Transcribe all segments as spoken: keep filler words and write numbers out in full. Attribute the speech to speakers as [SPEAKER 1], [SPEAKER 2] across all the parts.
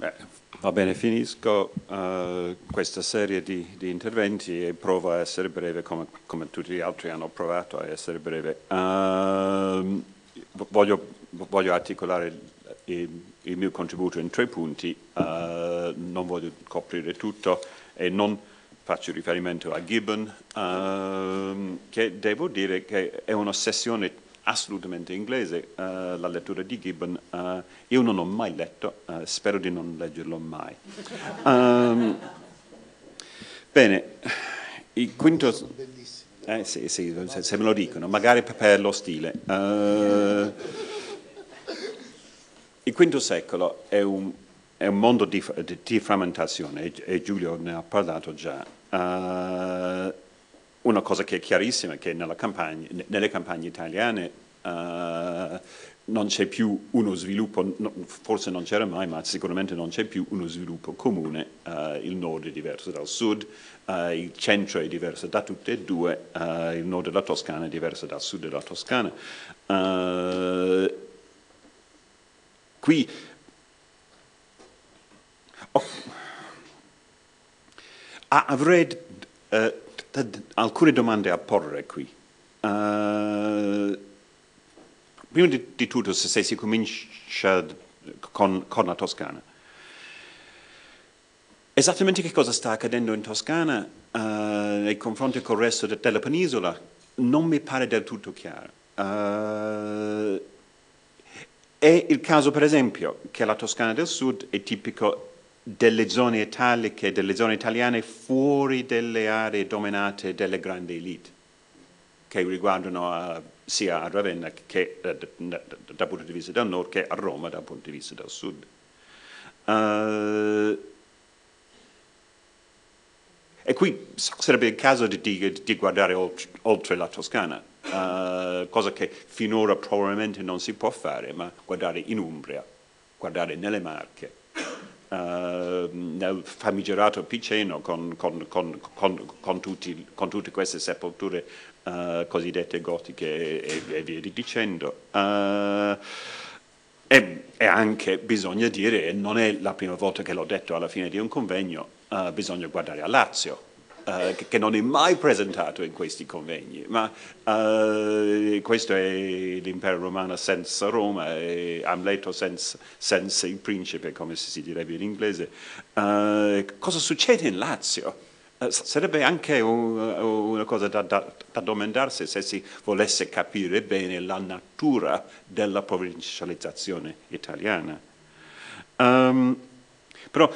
[SPEAKER 1] Beh, va bene, finisco uh, questa serie di, di interventi e provo a essere breve come, come tutti gli altri hanno provato a essere breve. Uh, voglio, voglio articolare il, il mio contributo in tre punti, uh, non voglio coprire tutto e non faccio riferimento a Gibbon, uh, che devo dire che è un'ossessione assolutamente inglese, uh, la lettura di Gibbon. Uh, io non ho mai letto, uh, spero di non leggerlo mai. Um, bene, il quinto... Eh, sì, sì, se, se me lo dicono, magari per lo stile. Uh, il quinto secolo è un, è un mondo di, di, di frammentazione e, e Giulio ne ha parlato già. Uh, Una cosa che è chiarissima è che nella campagna, nelle campagne italiane uh, non c'è più uno sviluppo, no, forse non c'era mai, ma sicuramente non c'è più uno sviluppo comune. Uh, il nord è diverso dal sud, uh, il centro è diverso da tutte e due, uh, il nord della Toscana è diverso dal sud della Toscana. Uh, qui oh, avrei uh, alcune domande a porre qui. Uh, prima di, di tutto, se, se si comincia con, con la Toscana, esattamente che cosa sta accadendo in Toscana uh, nei confronti col resto de, della penisola non mi pare del tutto chiaro. Uh, è il caso, per esempio, che la Toscana del Sud è tipico delle zone italiche, delle zone italiane fuori delle aree dominate dalle grandi elite, che riguardano uh, sia a Ravenna che uh, dal punto di vista del nord che a Roma dal punto di vista del sud. Uh, e qui sarebbe il caso di, di, di guardare oltre, oltre la Toscana, uh, cosa che finora probabilmente non si può fare, ma guardare in Umbria, guardare nelle Marche, Uh, nel famigerato Piceno con, con, con, con, tutti, con tutte queste sepolture uh, cosiddette gotiche e, e via dicendo. Uh, e, e anche bisogna dire, e non è la prima volta che l'ho detto alla fine di un convegno, uh, bisogna guardare a Lazio. Uh, che, che non è mai presentato in questi convegni, ma uh, questo è l'impero romano senza Roma, e Amleto senza, senza il principe, come si direbbe in inglese. Uh, cosa succede in Lazio? Uh, sarebbe anche un, una cosa da, da, da domandarsi se si volesse capire bene la natura della provincializzazione italiana. Um, però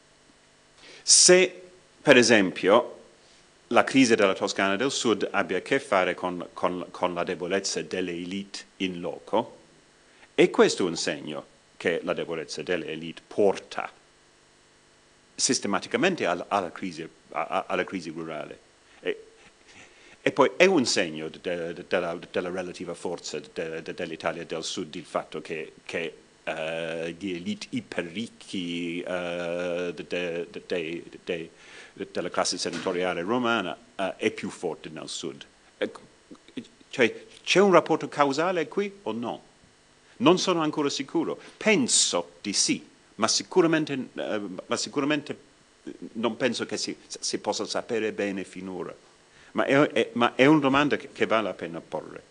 [SPEAKER 1] se per esempio la crisi della Toscana del Sud abbia a che fare con, con, con la debolezza delle elite in loco, e questo è un segno che la debolezza delle elite porta sistematicamente alla, alla, crisi, a, alla crisi rurale. E, e poi è un segno de, de, della, della relativa forza de, de, dell'Italia del Sud il fatto che, che uh, gli elite iperricchi uh, de, de, de, de, de, della classe senatoriale romana uh, è più forte nel sud. Cioè, c'è un rapporto causale qui o no? Non sono ancora sicuro. Penso di sì, ma sicuramente, uh, ma sicuramente non penso che si, si possa sapere bene finora. Ma è, è, ma è una domanda che, che vale la pena porre.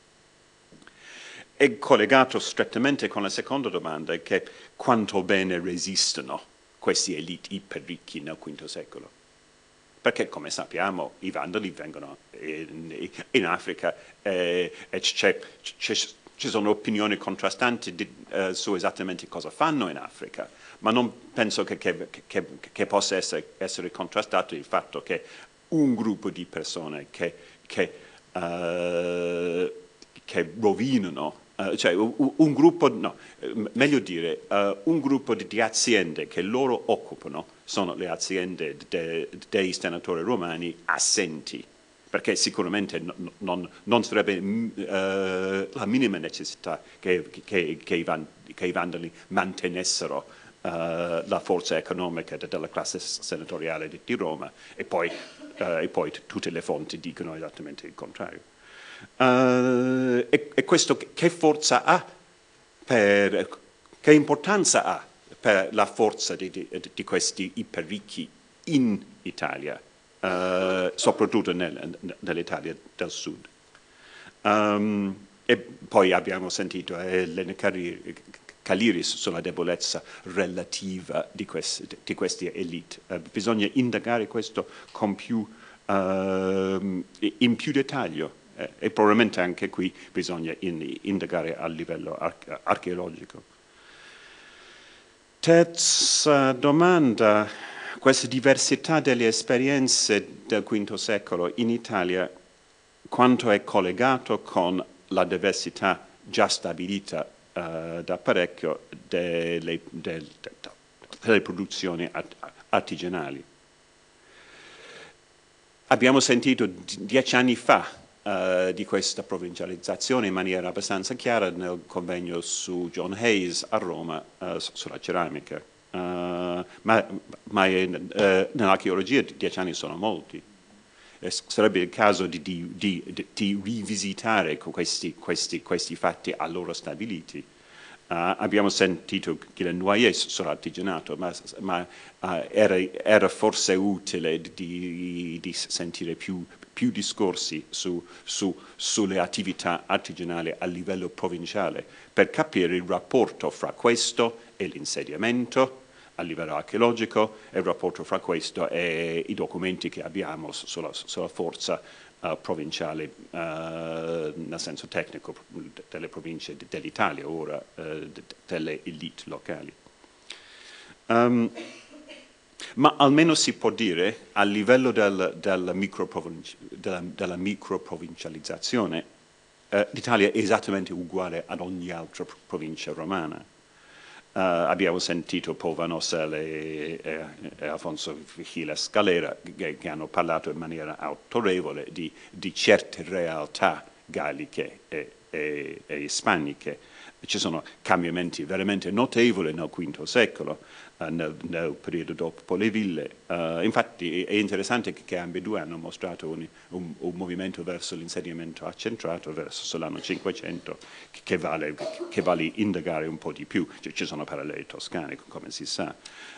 [SPEAKER 1] È collegato strettamente con la seconda domanda, che quanto bene resistono questi elite iperricchi nel quinto secolo. Perché, come sappiamo, i Vandali vengono in, in Africa eh, e c'è, c'è, ci sono opinioni contrastanti di, eh, su esattamente cosa fanno in Africa, ma non penso che, che, che, che possa essere, essere contrastato il fatto che un gruppo di persone che, che, uh, che rovinano, Uh, cioè un, un gruppo, no, meglio dire, uh, un gruppo di, di aziende che loro occupano sono le aziende de, de, dei senatori romani assenti, perché sicuramente non, non, non sarebbe uh, la minima necessità che, che, che, i, van, che i Vandali mantenessero uh, la forza economica de, della classe senatoriale di, di Roma, e poi, uh, e poi tutte le fonti dicono esattamente il contrario. Uh, e, e questo che forza ha, per, che importanza ha per la forza di, di, di questi iperricchi in Italia, uh, soprattutto nel, nell'Italia del Sud. Um, e poi abbiamo sentito Elena Kaliris sulla debolezza relativa di, questi, di queste elite. Uh, bisogna indagare questo con più, uh, in più dettaglio eh, e probabilmente anche qui bisogna in, indagare a livello ar archeologico. Terza domanda, questa diversità delle esperienze del quinto secolo in Italia, quanto è collegato con la diversità già stabilita uh, da parecchio delle, del, delle produzioni art artigianali. Abbiamo sentito dieci anni fa uh, di questa provincializzazione in maniera abbastanza chiara nel convegno su John Hayes a Roma uh, sulla ceramica, uh, ma, ma uh, nell'archeologia dieci anni sono molti. Sarebbe il caso di, di, di, di rivisitare questi, questi, questi fatti allora stabiliti. Uh, abbiamo sentito che le Noyer sull'artigianato, ma, ma uh, era, era forse utile di, di sentire più, più discorsi su, su, sulle attività artigianali a livello provinciale per capire il rapporto fra questo e l'insediamento a livello archeologico e il rapporto fra questo e i documenti che abbiamo sulla, sulla forza uh, provinciale uh, nel senso tecnico delle province dell'Italia ora, uh, delle elite locali. Um, ma almeno si può dire a livello del, della, microprovinci della, della microprovincializzazione uh, l'Italia è esattamente uguale ad ogni altra provincia romana. Uh, abbiamo sentito Paul Van Ossel e, e, e Alfonso Vigila Scalera che, che hanno parlato in maniera autorevole di, di certe realtà galliche e, e, e ispaniche. Ci sono cambiamenti veramente notevoli nel quinto secolo, uh, nel, nel periodo dopo le ville. Uh, infatti è interessante che, che ambedue hanno mostrato un, un, un movimento verso l'insediamento accentrato, verso l'anno cinquecento, che, che, vale, che vale indagare un po' di più. Cioè, ci sono paralleli toscani, come si sa.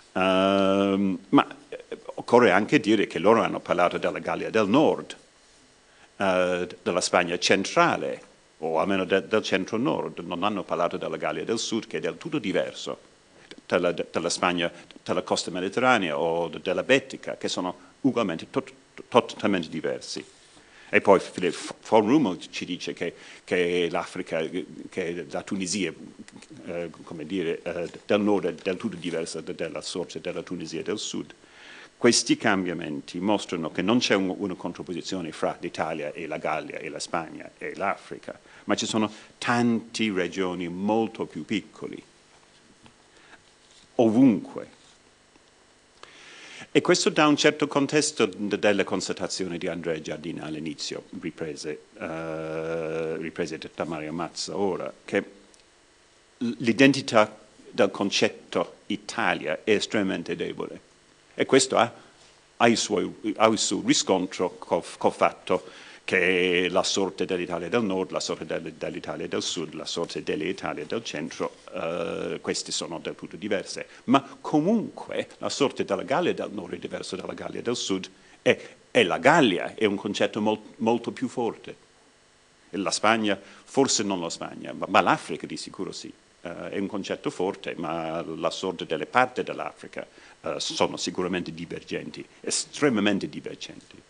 [SPEAKER 1] Uh, ma eh, occorre anche dire che loro hanno parlato della Gallia del Nord, uh, della Spagna centrale, o almeno de, del centro-nord, non hanno parlato della Gallia del Sud, che è del tutto diverso dalla, dalla Spagna, dalla costa mediterranea o della Betica, che sono ugualmente tot, totalmente diversi. E poi von Rummel ci dice che, che l'Africa, che la Tunisia, eh, come dire, eh, del nord è del tutto diversa dalla sorte della Tunisia del sud. Questi cambiamenti mostrano che non c'è un, una contrapposizione fra l'Italia e la Gallia e la Spagna e l'Africa, ma ci sono tante regioni molto più piccoli, ovunque. E questo dà un certo contesto delle constatazioni di Andrea Giardina all'inizio, riprese, uh, riprese da Mario Mazza ora, che l'identità del concetto Italia è estremamente debole. E questo ha, ha, il, suo, ha il suo riscontro col, col fatto che la sorte dell'Italia del Nord, la sorte dell'Italia del Sud, la sorte dell'Italia del Centro, eh, queste sono del tutto diverse. Ma comunque la sorte della Gallia del Nord è diversa dalla Gallia del Sud e, e la Gallia è un concetto molt, molto più forte. E la Spagna, forse non la Spagna, ma, ma l'Africa di sicuro sì. Uh, è un concetto forte, ma la sorte delle parti dell'Africa uh, sono sicuramente divergenti, estremamente divergenti.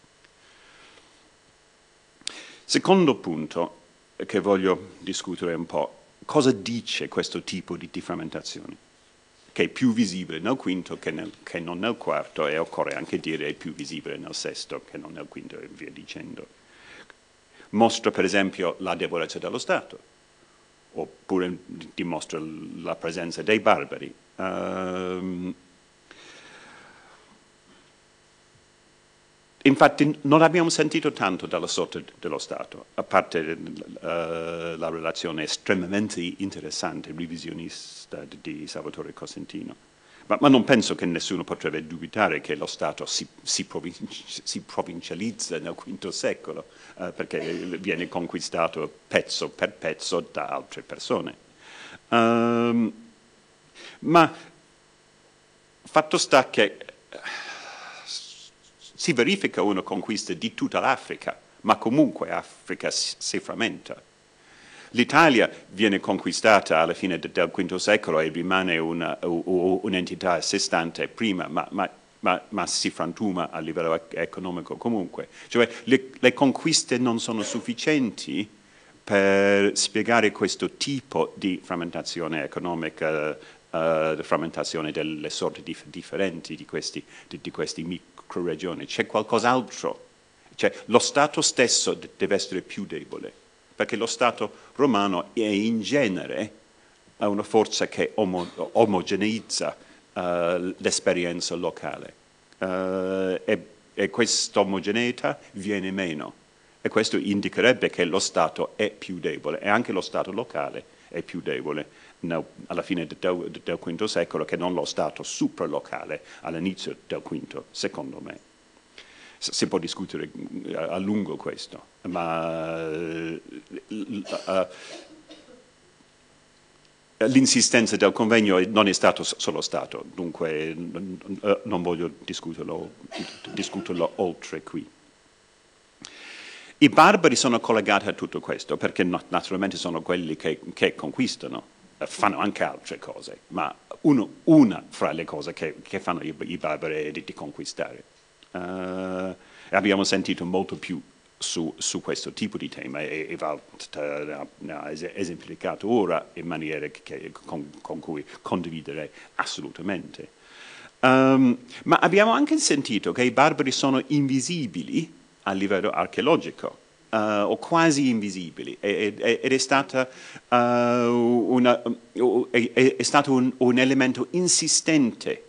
[SPEAKER 1] Secondo punto che voglio discutere un po', cosa dice questo tipo di difframmentazione? Che è più visibile nel quinto che, nel, che non nel quarto, e occorre anche dire è più visibile nel sesto che non nel quinto e via dicendo. Mostra per esempio la debolezza dello Stato, oppure dimostra la presenza dei barbari. Um, infatti non abbiamo sentito tanto dalla sorte dello Stato, a parte uh, la relazione estremamente interessante, revisionista di Salvatore Cosentino. Ma, ma non penso che nessuno potrebbe dubitare che lo Stato si, si, provinci, si provincializza nel quinto secolo, uh, perché viene conquistato pezzo per pezzo da altre persone. Um, ma fatto sta che si verifica una conquista di tutta l'Africa, ma comunque Africa si, si frammenta. L'Italia viene conquistata alla fine del quinto secolo e rimane un'entità a sé stante prima, ma, ma, ma, ma si frantuma a livello economico comunque. Cioè le, le conquiste non sono sufficienti per spiegare questo tipo di frammentazione economica, uh, frammentazione delle sorti dif differenti di questi, di, di questi microregioni. C'è qualcos'altro. Cioè, lo Stato stesso deve essere più debole, perché lo Stato romano è in genere una forza che omo omogeneizza uh, l'esperienza locale uh, e, e questa omogeneità viene meno e questo indicherebbe che lo Stato è più debole e anche lo Stato locale è più debole no, alla fine del, del quinto secolo che non lo Stato supralocale all'inizio del quinto, secondo me. Si può discutere a lungo questo, ma uh, l'insistenza del convegno non è stato solo Stato, dunque non voglio discuterlo, discuterlo oltre qui. I barbari sono collegati a tutto questo perché naturalmente sono quelli che, che conquistano, fanno anche altre cose, ma uno, una fra le cose che, che fanno i, i barbari è di, di conquistare. Uh, abbiamo sentito molto più su, su questo tipo di tema e, e Walter ha esemplificato ora in maniera che, con, con cui condividere assolutamente. Um, ma abbiamo anche sentito che i barbari sono invisibili a livello archeologico, uh, o quasi invisibili, ed è, è, è, stata, uh, una, è, è stato un, un elemento insistente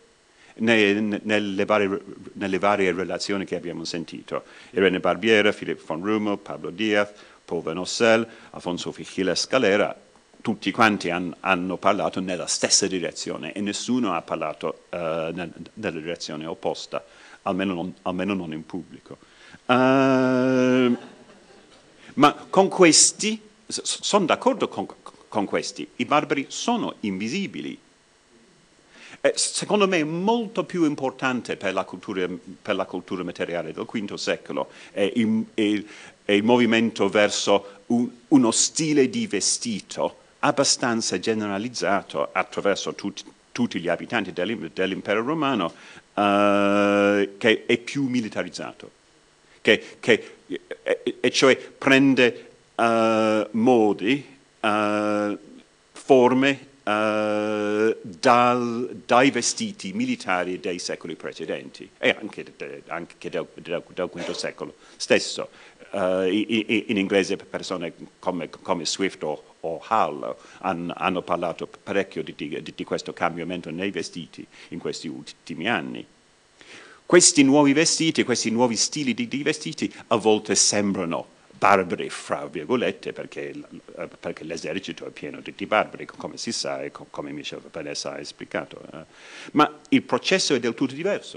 [SPEAKER 1] Nelle varie, nelle varie relazioni che abbiamo sentito. Irene Barbiera, Philipp von Rummel, Pablo Diaz, Paul Venossel, Alfonso Vigila Scalera, tutti quanti han, hanno parlato nella stessa direzione e nessuno ha parlato uh, nel, nella direzione opposta, almeno non, almeno non in pubblico. Uh, ma con questi, sono d'accordo con, con questi, i barbari sono invisibili. Eh, secondo me molto più importante per la cultura, per la cultura materiale del quinto secolo è il, è, è il movimento verso un, uno stile di vestito abbastanza generalizzato attraverso tut, tutti gli abitanti dell'impero romano uh, che è più militarizzato, che, che, e, e cioè prende uh, modi, uh, forme, Uh, dal, dai vestiti militari dei secoli precedenti e anche, de, anche del, del, del quinto secolo stesso. Uh, in, in inglese persone come, come Swift o, o Hull han, hanno parlato parecchio di, di, di questo cambiamento nei vestiti in questi ultimi anni. Questi nuovi vestiti, questi nuovi stili di, di vestiti a volte sembrano barbari, fra virgolette, perché, perché l'esercito è pieno di, di barbari, come si sa e come Michel Vanessa ha esplicato. Ma il processo è del tutto diverso.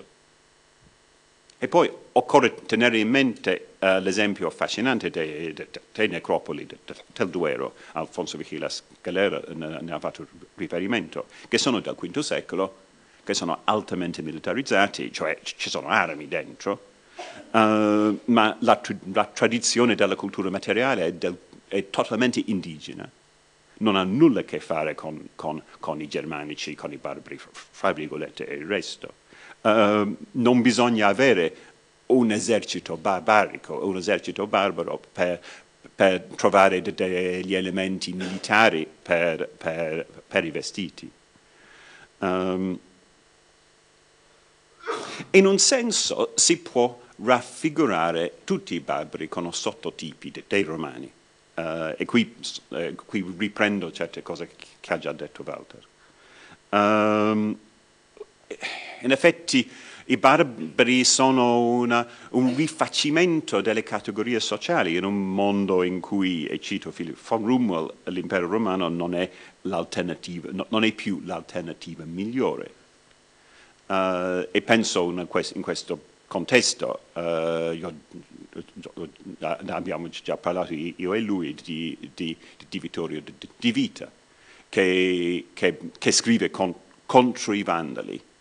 [SPEAKER 1] E poi occorre tenere in mente uh, l'esempio affascinante dei, dei, dei necropoli de, de, del Duero, Alfonso Vigila Scalera ne, ne ha fatto riferimento, che sono del quinto secolo, che sono altamente militarizzati, cioè ci sono armi dentro, Uh, ma la, la tradizione della cultura materiale è, del, è totalmente indigena, non ha nulla a che fare con, con, con i germanici, con i barbari, fra virgolette, e il resto. Uh, non bisogna avere un esercito barbarico, un esercito barbaro per, per trovare de, degli elementi militari per, per, per i vestiti. Um, in un senso si può raffigurare tutti i barbari con sottotipi de, dei romani. Uh, e qui, eh, qui riprendo certe cose che, che ha già detto Walter. Um, in effetti i barbari sono una, un rifacimento delle categorie sociali in un mondo in cui, e cito Philipp von Rummel, l'impero romano non è, l'alternativa, no, non è più l'alternativa migliore. Uh, e penso in, in questo contesto, uh, io, abbiamo già parlato io e lui di, di, di Vittorio di, di Vita, che, che, che scrive con, contro i Vandali,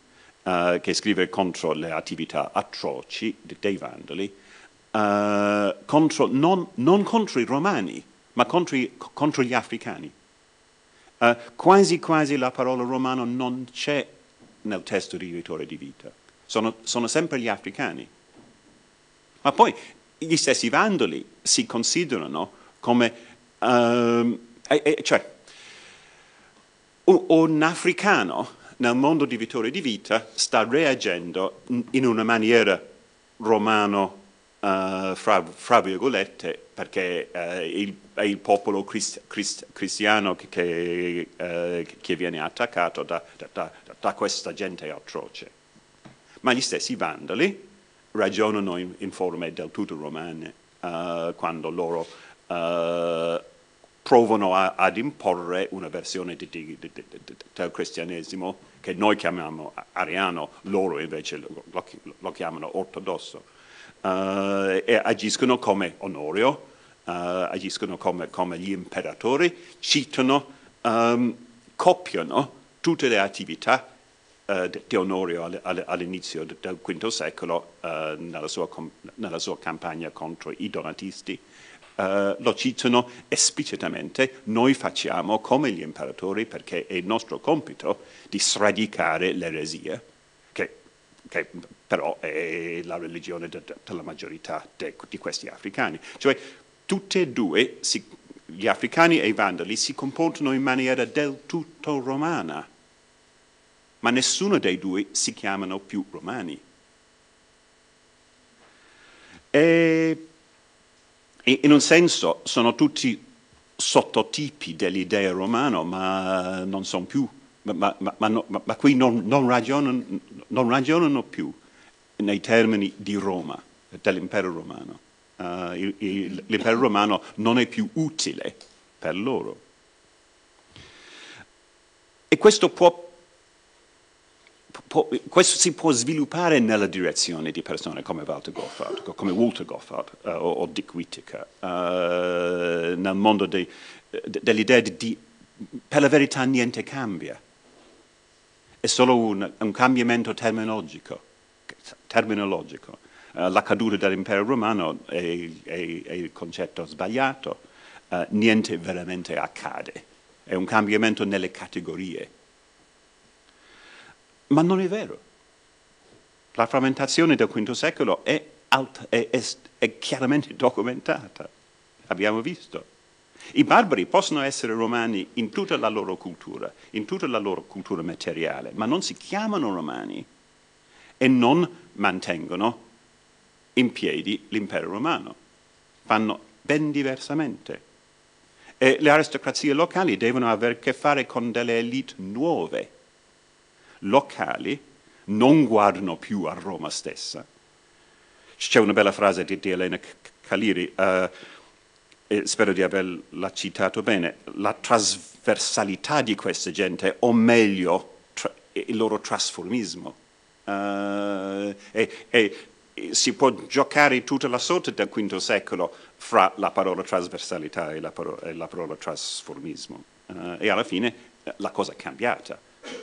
[SPEAKER 1] uh, che scrive contro le attività atroci dei Vandali, uh, contro, non, non contro i Romani, ma contro, i, contro gli africani. Uh, quasi quasi la parola romano non c'è nel testo di Vittore di Vita, sono, sono sempre gli africani. Ma poi gli stessi Vandali si considerano come, um, eh, eh, cioè, un, un africano nel mondo di Vittore di Vita sta reagendo in una maniera romano, uh, fra, fra virgolette, perché uh, il, è il popolo crist, crist, cristiano che, che, uh, che viene attaccato da, da, da questa gente atroce. Ma gli stessi Vandali ragionano in, in forme del tutto romane uh, quando loro uh, provano a, ad imporre una versione di, di, di, di, del cristianesimo che noi chiamiamo ariano, loro invece lo, lo, lo chiamano ortodosso, uh, e agiscono come Onorio, uh, agiscono come, come gli imperatori, citano, um, copiano tutte le attività uh, di Onorio all'inizio del quinto secolo uh, nella, sua, nella sua campagna contro i donatisti. Uh, lo citano esplicitamente: noi facciamo come gli imperatori perché è il nostro compito di sradicare l'eresia, che, che però è la religione de, de, della maggiorità de, di questi africani. Cioè, tutti e due, si, gli africani e i vandali, si comportano in maniera del tutto romana, ma nessuno dei due si chiamano più romani. E in un senso sono tutti sottotipi dell'idea romana, ma non sono più, ma, ma, ma, no, ma qui non, non, ragionano, non ragionano più nei termini di Roma, dell'impero romano. Uh, l'impero romano non è più utile per loro. E questo può Può, questo si può sviluppare nella direzione di persone come Walter Goffard, come Walter Goffard uh, o, o Dick Whittaker, uh, nel mondo de, de, dell'idea di, di, per la verità niente cambia, è solo un, un cambiamento terminologico. terminologico. Uh, la caduta dell'impero romano è, è, è il concetto sbagliato, uh, niente veramente accade, è un cambiamento nelle categorie. Ma non è vero. La frammentazione del quinto secolo è, alta, è, è, è chiaramente documentata. Abbiamo visto. I barbari possono essere romani in tutta la loro cultura, in tutta la loro cultura materiale, ma non si chiamano romani e non mantengono in piedi l'impero romano. Fanno ben diversamente. E le aristocrazie locali devono avere a che fare con delle elite nuove, locali, non guardano più a Roma stessa. C'è una bella frase di, di Elena Caliri, uh, e spero di averla citato bene: la trasversalità di questa gente, o meglio il loro trasformismo. Uh, e, e si può giocare tutta la sorte del quinto secolo fra la parola trasversalità e la parola, e la parola trasformismo. Uh, e alla fine la cosa è cambiata.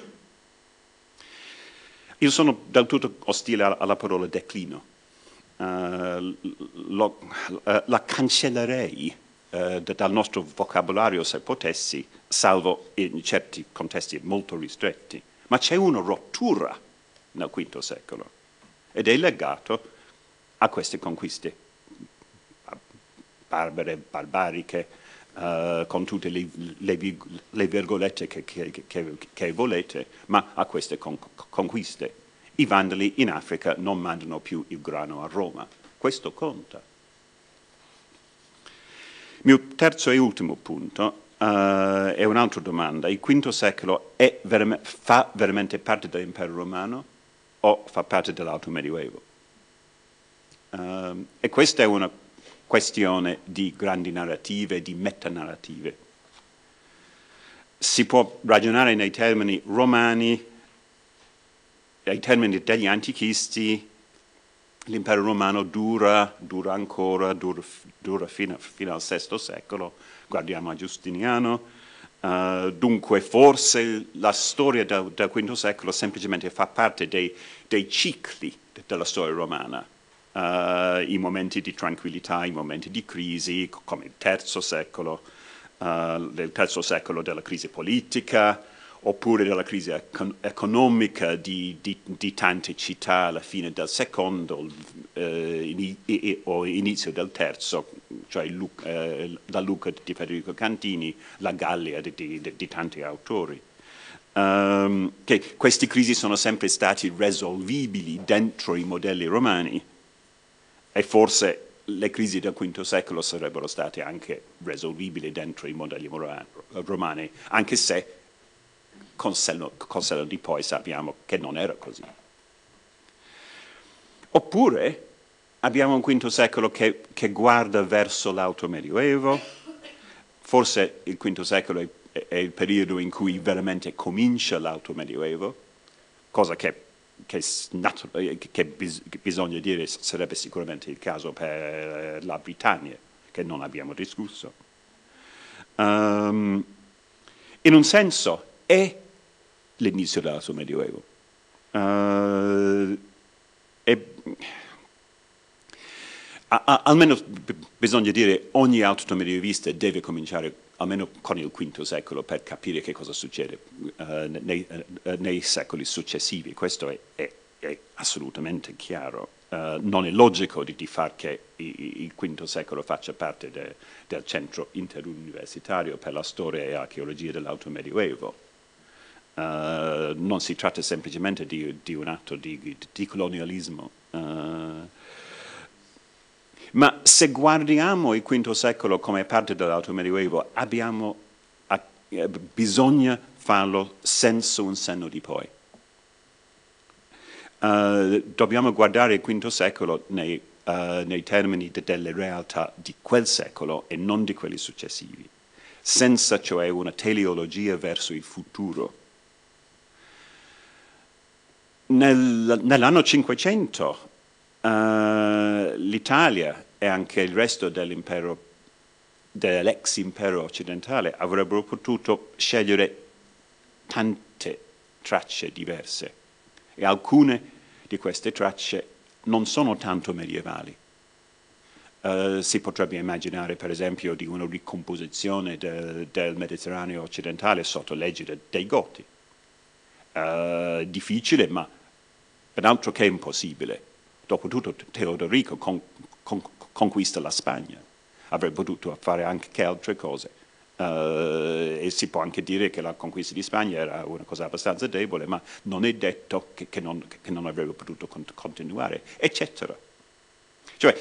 [SPEAKER 1] Io sono del tutto ostile alla parola declino. Uh, lo, uh, la cancellerei uh, dal nostro vocabolario se potessi, salvo in certi contesti molto ristretti. Ma c'è una rottura nel quinto secolo ed è legato a queste conquiste barbare, barbariche, uh, con tutte le, le, le virgolette che, che, che, che volete, ma a queste con, conquiste. I Vandali in Africa non mandano più il grano a Roma. Questo conta. Il mio terzo e ultimo punto uh, è un'altra domanda. Il quinto secolo è veram- fa veramente parte dell'impero romano o fa parte dell'alto medioevo? Uh, e questa è una questione di grandi narrative, di metanarrative. Si può ragionare nei termini romani, nei termini degli antichisti. L'impero romano dura, dura ancora, dura, dura fino, fino al sesto secolo. Guardiamo a Giustiniano. Uh, dunque forse la storia del, del quinto secolo semplicemente fa parte dei, dei cicli della storia romana, uh, i momenti di tranquillità, i momenti di crisi, come il terzo secolo, uh, del terzo secolo della crisi politica, oppure della crisi econ economica di, di, di tante città alla fine del secondo eh, in, in, o inizio del terzo, cioè Luca, eh, la Luca di Federico Cantini, la Gallia di, di, di tanti autori. Um, che queste crisi sono sempre stati risolvibili dentro i modelli romani e forse le crisi del quinto secolo sarebbero state anche risolvibili dentro i modelli romani, anche se Con senno, con senno di poi sappiamo che non era così. Oppure abbiamo un quinto secolo che, che guarda verso l'alto medioevo, forse il quinto secolo è, è il periodo in cui veramente comincia l'alto medioevo, cosa che, che, che, bis, che bisogna dire sarebbe sicuramente il caso per la Britannia, che non abbiamo discusso. Um, in un senso è l'inizio dell'alto medioevo. Uh, e, a, a, almeno bisogna dire ogni alto medievista deve cominciare almeno con il quinto secolo per capire che cosa succede uh, nei, uh, nei secoli successivi. Questo è, è, è assolutamente chiaro. Uh, non è logico di, di far che i, il quinto secolo faccia parte de, del centro interuniversitario per la storia e archeologia dell'alto medioevo. Uh, non si tratta semplicemente di, di un atto di, di colonialismo. Uh, ma se guardiamo il quinto secolo come parte dell'alto medioevo, abbiamo, a, eh, bisogna farlo senza un senno di poi. Uh, dobbiamo guardare il quinto secolo nei, uh, nei termini de, delle realtà di quel secolo e non di quelli successivi, senza cioè una teleologia verso il futuro. Nel, nell'anno Cinquecento uh, l'Italia e anche il resto dell'impero, dell'ex impero occidentale, avrebbero potuto scegliere tante tracce diverse e alcune di queste tracce non sono tanto medievali. Uh, si potrebbe immaginare per esempio di una ricomposizione del, del Mediterraneo occidentale sotto l'egida dei Goti. Uh, difficile, ma per altro che impossibile. Dopotutto Teodorico con, con, conquista la Spagna, avrebbe potuto fare anche altre cose. Uh, e si può anche dire che la conquista di Spagna era una cosa abbastanza debole, ma non è detto che, che, non, che non avrebbe potuto continuare, eccetera. Cioè,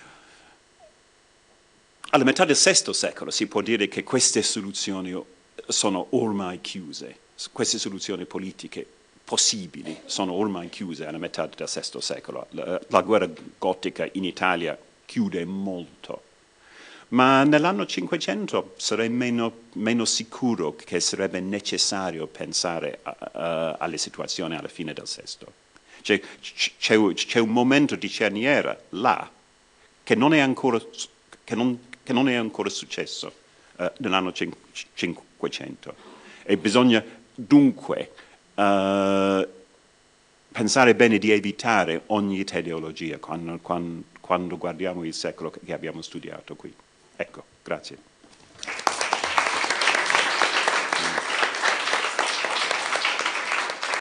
[SPEAKER 1] alla metà del sesto secolo si può dire che queste soluzioni sono ormai chiuse. Queste soluzioni politiche possibili sono ormai chiuse alla metà del sesto secolo. La, la guerra gotica in Italia chiude molto, ma nell'anno Cinquecento sarei meno, meno sicuro che sarebbe necessario pensare a, a, alle situazioni alla fine del sesto. C'è, c'è un momento di cerniera là che non è ancora, che non, che non è ancora successo uh, nell'anno Cinquecento e bisogna dunque uh, pensare bene di evitare ogni teleologia quando, quando, quando guardiamo il secolo che abbiamo studiato qui. Ecco, grazie.